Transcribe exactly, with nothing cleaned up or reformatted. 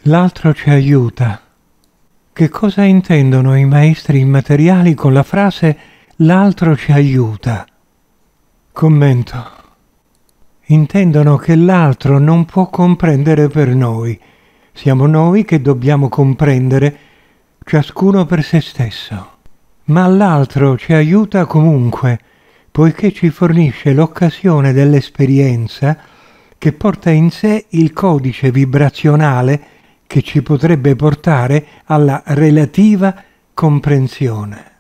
L'altro ci aiuta. Che cosa intendono i maestri immateriali con la frase l'altro ci aiuta? Commento. Intendono che l'altro non può comprendere per noi. Siamo noi che dobbiamo comprendere, ciascuno per se stesso. Ma l'altro ci aiuta comunque, poiché ci fornisce l'occasione dell'esperienza che porta in sé il codice vibrazionale che ci potrebbe portare alla relativa comprensione.